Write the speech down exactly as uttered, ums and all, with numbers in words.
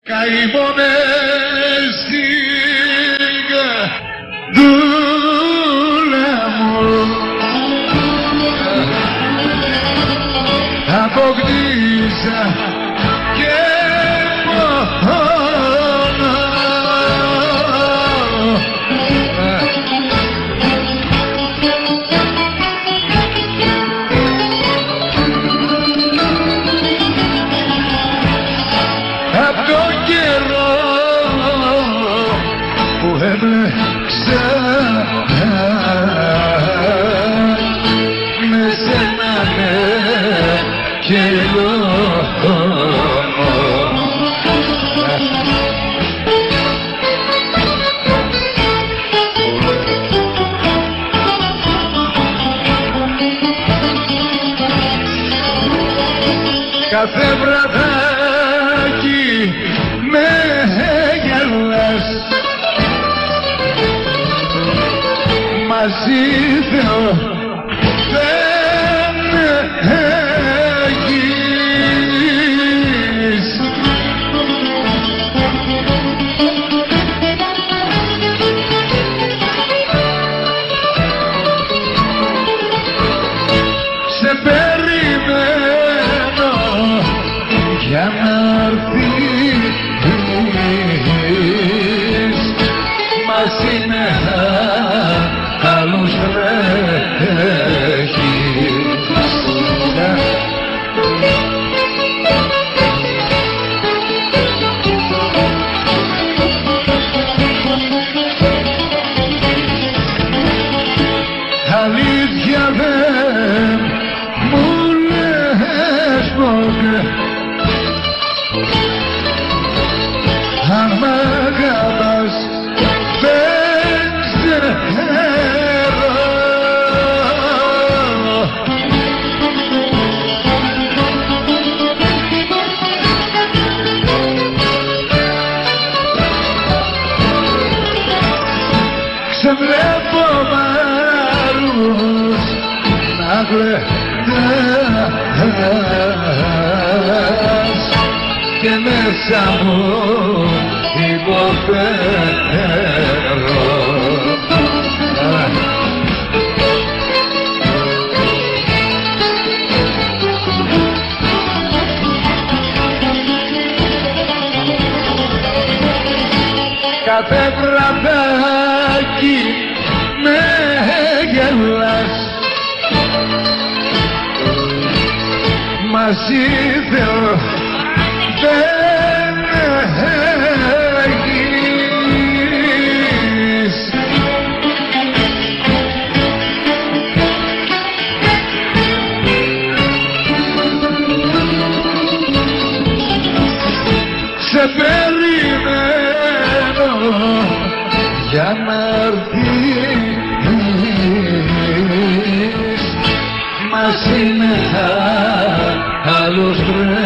Καημόνε στην καρδούλα μου αποκτήσα και πόνο. Απ' τον καιρό που έμπλεξα με σένα ναι καιρό κάθε βραδάκι με γελάς μαζί Θεό δεν έχεις. Σε περιμένω για να έρθεις μαζί με άλλους βρέχεις. Αλήθεια δεν μου λες ποτέ αν μ' αγαπάς δεν ξέρω. Ξεβλέπω μάρους να κλαις και μέσα μου υποφέρω. Κάθε βραδάκι με γελάς μαζί Θεό δεν έχεις. Σε περιμένω για να έρθεις μαζί με άλλους βρέχεις.